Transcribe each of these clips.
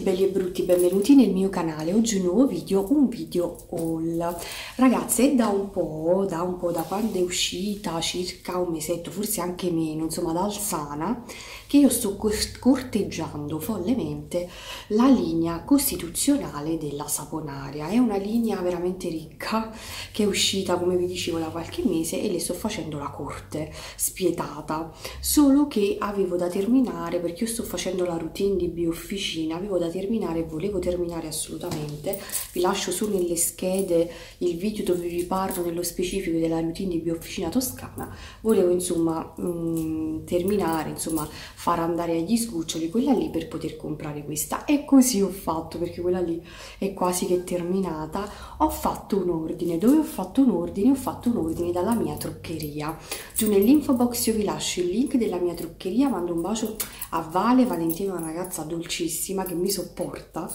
belli e brutti, benvenuti nel mio canale. Oggi un nuovo video, un video haul. Ragazze, è da quando è uscita, circa un mesetto, forse anche meno, insomma da Alsana, che io sto corteggiando follemente la linea costituzionale della Saponaria. È una linea veramente ricca che è uscita, come vi dicevo, da qualche mese e le sto facendo la corte, spietata. Solo che avevo da terminare, perché io sto facendo la routine di Biofficina, avevo da terminare e volevo terminare assolutamente. Vi lascio su nelle schede il video dove vi parlo nello specifico della routine di Biofficina Toscana. Volevo insomma terminare, insomma far andare agli sgoccioli quella lì per poter comprare questa, e così ho fatto, perché quella lì è quasi che terminata. Ho fatto un ordine. Dove ho fatto un ordine? Ho fatto un ordine dalla mia truccheria. Giù nell'info box io vi lascio il link della mia truccheria. Mando un bacio a Valentina, una ragazza dolcissima che mi sopporta,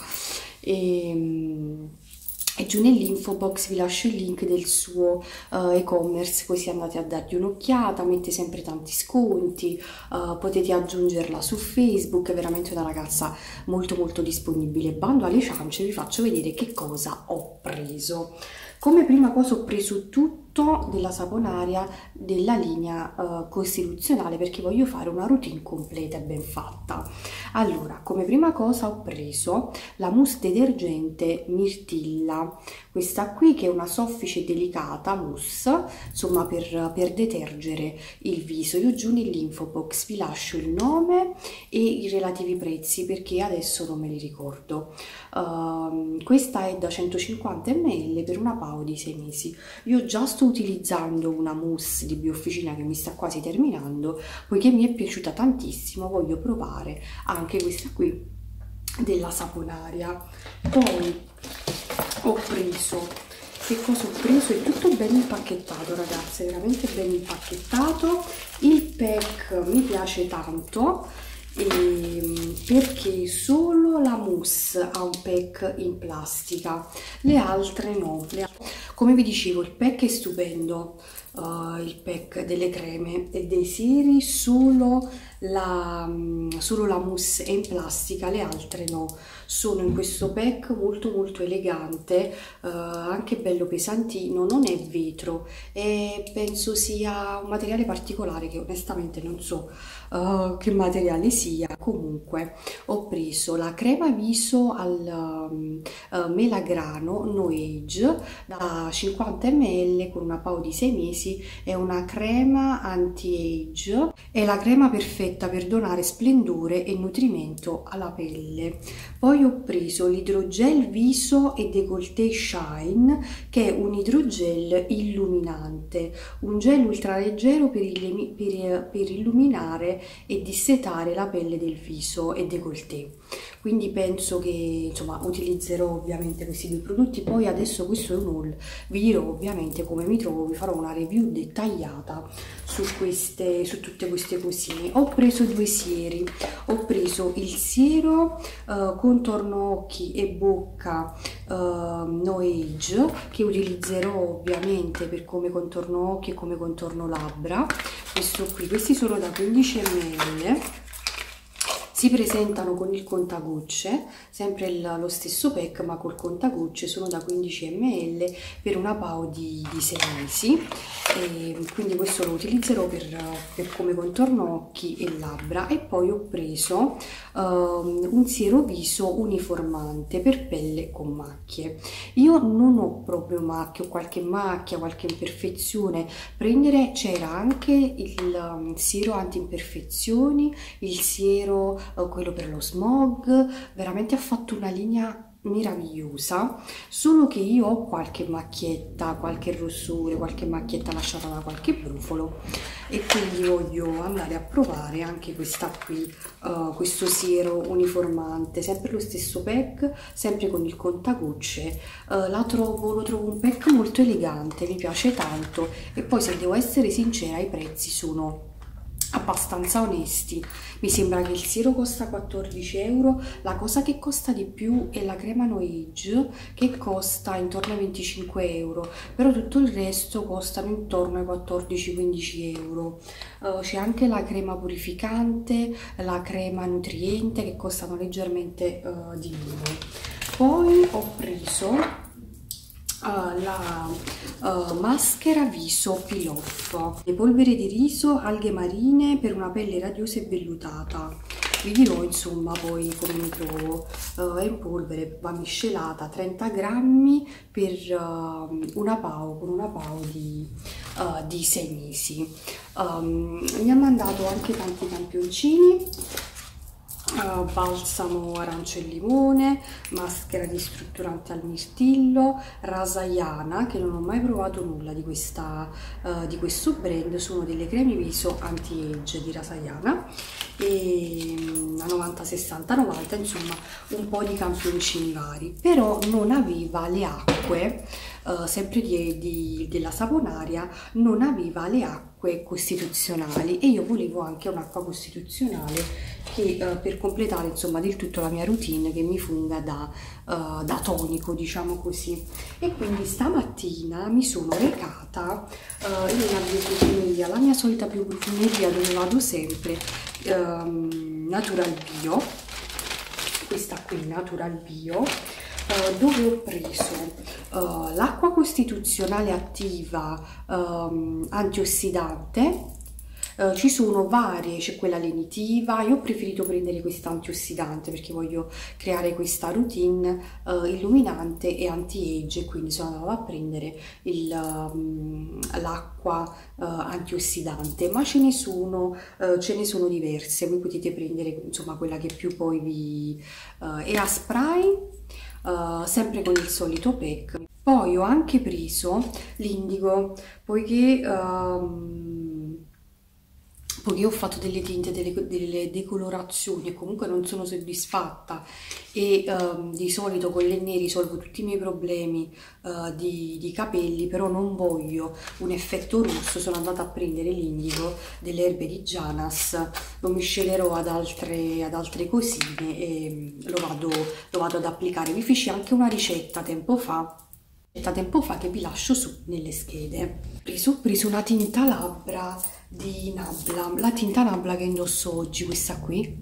e giù nell'info box vi lascio il link del suo e-commerce, così andate a dargli un'occhiata. Mette sempre tanti sconti, potete aggiungerla su Facebook. È veramente una ragazza molto molto disponibile. Bando alle ciance, vi faccio vedere che cosa ho preso. Come prima cosa ho preso tutto della Saponaria della linea costituzionale, perché voglio fare una routine completa e ben fatta. Allora, come prima cosa ho preso la mousse detergente Mirtilla, questa qui che è una soffice delicata mousse, insomma per detergere il viso. Io giù nell'info box vi lascio il nome e i relativi prezzi, perché adesso non me li ricordo. Questa è da 150 ml per una PAO di 6 mesi. Io già sto utilizzando una mousse di Biofficina che mi sta quasi terminando, poiché mi è piaciuta tantissimo. Voglio provare anche questa qui della Saponaria. Poi ho preso, che cosa ho preso? È tutto ben impacchettato, ragazze, veramente ben impacchettato. Il pack mi piace tanto, perché solo la mousse ha un pack in plastica, le altre no. Come vi dicevo, il pack è stupendo, il pack delle creme e dei seri, solo la mousse è in plastica, le altre no. Sono in questo pack molto molto elegante, anche bello pesantino, non è vetro e penso sia un materiale particolare che onestamente non so che materiale sia. Comunque ho preso la crema viso al melagrano No Age da 50 ml con una PAO di 6 mesi. È una crema anti-age, è la crema perfetta per donare splendore e nutrimento alla pelle. Poi ho preso l'idrogel viso e décolleté Shine, che è un idrogel illuminante, un gel ultraleggero per illuminare e dissetare la pelle del viso e décolleté. Quindi penso che insomma utilizzerò ovviamente questi due prodotti. Poi adesso questo è un haul, vi dirò ovviamente come mi trovo, vi farò una review dettagliata su tutte queste cosine. Ho preso due sieri. Ho preso il siero contorno occhi e bocca No Age, che utilizzerò ovviamente per come contorno occhi e come contorno labbra. Questo qui, questi sono da 15 ml. Si presentano con il contagocce, sempre lo stesso pack ma col contagocce, sono da 15 ml per una PAO di 6 mesi, e quindi questo lo utilizzerò per come contorno occhi e labbra. E poi ho preso un siero viso uniformante per pelle con macchie. Io non ho proprio macchie, ho qualche macchia, qualche imperfezione. C'era anche il siero anti-imperfezioni, il siero quello per lo smog. Veramente ha fatto una linea meravigliosa, solo che io ho qualche macchietta, qualche rossore, qualche macchietta lasciata da qualche brufolo, e quindi voglio andare a provare anche questa qui, questo siero uniformante, sempre lo stesso pack, sempre con il contagocce. Lo trovo un pack molto elegante, mi piace tanto. E poi, se devo essere sincera, i prezzi sono abbastanza onesti. Mi sembra che il siero costa 14 euro, la cosa che costa di più è la crema No Age che costa intorno ai 25 euro, però tutto il resto costano intorno ai 14-15 euro. C'è anche la crema purificante, la crema nutriente che costano leggermente di meno. Poi ho preso la maschera viso peel off, le polvere di riso, alghe marine per una pelle radiosa e vellutata. Vi dirò insomma poi come mi trovo. È in polvere, va miscelata, 30 grammi per una PAO, con una PAO di 6 mesi. Mi ha mandato anche tanti campioncini. Balsamo arancia e limone, maschera distrutturante al mirtillo, Rasayana, che non ho mai provato nulla di questo brand, sono delle creme viso anti-age di Rasayana, e a 90, 60, 90, insomma un po' di campioncini vari, però non aveva le acque, sempre della Saponaria, non aveva le acque costituzionali, e io volevo anche un'acqua costituzionale che per completare insomma del tutto la mia routine, che mi funga da tonico, diciamo così. E quindi stamattina mi sono recata in una bioprofumeria, la mia solita bioprofumeria dove vado sempre, Natural Bio, questa qui Natural Bio, dove ho preso l'acqua costituzionale attiva antiossidante. Ci sono varie, c'è quella lenitiva, io ho preferito prendere questa antiossidante perché voglio creare questa routine illuminante e anti-age, quindi sono andata a prendere l'acqua antiossidante, ma ce ne sono diverse, voi potete prendere insomma quella che più poi vi... era spray, sempre con il solito pack. Poi ho anche preso l'indigo, poiché ho fatto delle tinte, delle decolorazioni e comunque non sono soddisfatta, e di solito con l'Enne risolvo tutti i miei problemi di capelli, però non voglio un effetto rosso. Sono andata a prendere l'indigo delle erbe di Janas, lo miscelerò ad altre cosine e lo vado ad applicare. Vi feci anche una ricetta tempo fa che vi lascio su nelle schede. Ho preso una tinta labbra di Nabla, la tinta Nabla che indosso oggi, questa qui.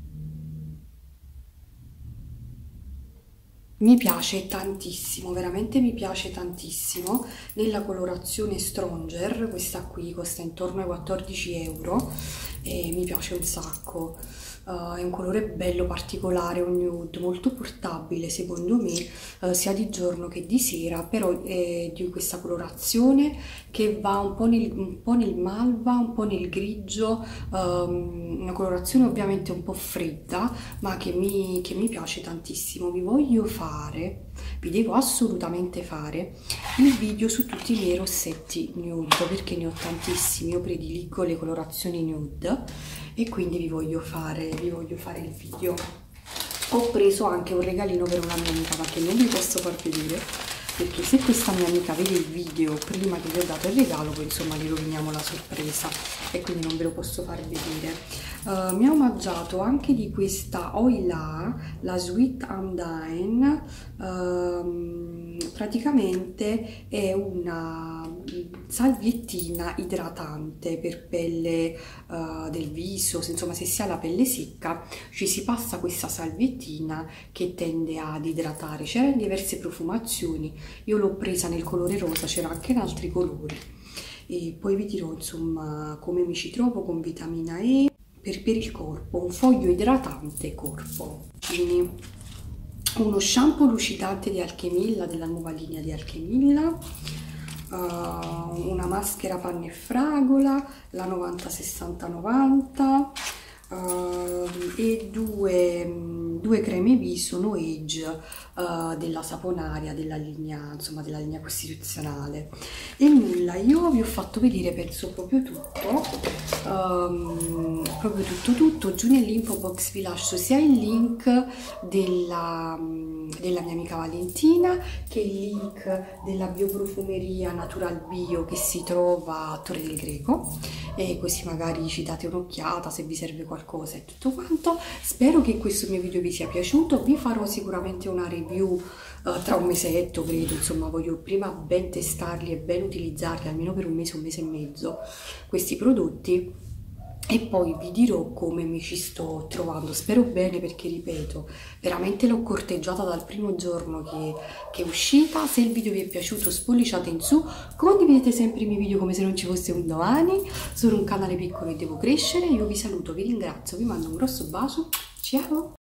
Mi piace tantissimo, veramente mi piace tantissimo, nella colorazione Stronger. Questa qui costa intorno ai 14 euro e mi piace un sacco. È un colore bello particolare, un nude molto portabile secondo me, sia di giorno che di sera, però è di questa colorazione che va un po' nel malva, un po' nel grigio, una colorazione ovviamente un po' fredda, ma che mi piace tantissimo. Vi devo assolutamente fare il video su tutti i miei rossetti nude, perché ne ho tantissimi, io prediligo le colorazioni nude e quindi vi voglio fare il video. Ho preso anche un regalino per una mia amica, ma che non vi posso far vedere, perché se questa mia amica vede il video prima che vi ho dato il regalo, poi insomma gli roviniamo la sorpresa e quindi non ve lo posso far vedere. Mi ha omaggiato anche di questa Oila, la Sweet Undyne. Praticamente è una salviettina idratante per pelle del viso, insomma se si ha la pelle secca ci si passa questa salviettina che tende ad idratare. C'era in diverse profumazioni, io l'ho presa nel colore rosa, c'era anche in altri colori, e poi vi dirò insomma come mi ci trovo con vitamina E per il corpo, un foglio idratante corpo. Quindi uno shampoo lucidante di Alchemilla, della nuova linea di Alchemilla, una maschera panna e fragola, la 90-60-90, e due creme viso No Age della Saponaria, della linea, insomma, della linea costituzionale. E nulla, io vi ho fatto vedere, penso proprio tutto. Giù nell'info box vi lascio sia il link della mia amica Valentina, che il link della bioprofumeria Natural Bio che si trova a Torre del Greco, e così magari ci date un'occhiata se vi serve qualcosa e tutto quanto. Spero che questo mio video vi sia piaciuto, vi farò sicuramente una review tra un mesetto, credo, insomma voglio prima ben testarli e ben utilizzarli almeno per un mese e mezzo questi prodotti, e poi vi dirò come mi ci sto trovando. Spero bene, perché ripeto, veramente l'ho corteggiata dal primo giorno che è uscita. Se il video vi è piaciuto spolliciate in su, condividete sempre i miei video come se non ci fosse un domani. Sono un canale piccolo e devo crescere. Io vi saluto, vi ringrazio, vi mando un grosso bacio, ciao!